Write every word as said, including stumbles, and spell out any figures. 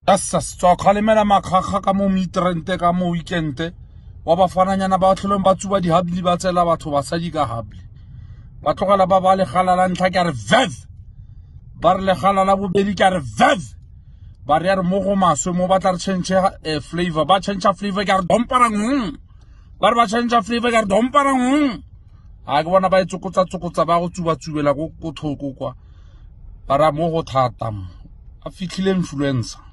Tasa tswa khalemela makgakga ka mo mitrente ka mo weekend wa bafananyana ba tlholong ba tsuba di habili ba tsela batho ba sa di ka habili ba tlogela ba ba le galala ntla ke re vev ba re le galala bobedi ke re vev ba re re mo go maswe mo ba tla re change flavor ba change flavor ke re domparang ba re ba change flavor ke re domparang a ke bona ba itsokotsa tsokotsa ba go tsuba tsubela go go thoko kwa ba ra mo go thata a fitlhile influencer